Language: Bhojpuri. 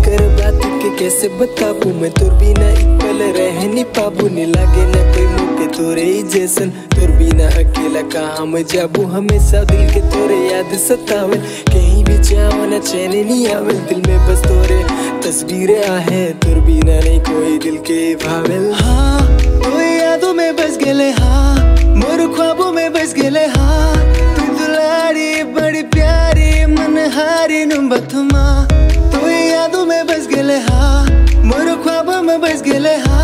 कर बात के कैसे बताबू मैं तोर बिना एक पल रह नहीं पाबू नी लागे न कोई मुके तोरे ही जैसन तोर बिना अकेला कहाँ मैं जाबू हमेशा दिल के तोरे याद सतावे कहीं भी जाओ न चैन नहीं आवे दिल में बस तोरे तस्वीरें आहे तोर बिना नहीं कोई दिल के भावेल हाँ तो यादों में बस गेले हाँ मोर ख्वाबों में बस गेले हाँ तू दुलारी बड़ी प्यारी मनहारी नुबथमा तो यादों में बस गेले हाँ मोर ख्वाबों में बस गेले हाँ